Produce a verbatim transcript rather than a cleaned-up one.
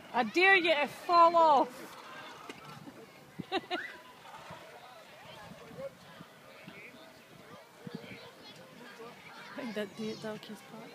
I dare you to fall off. I think that the dog is part.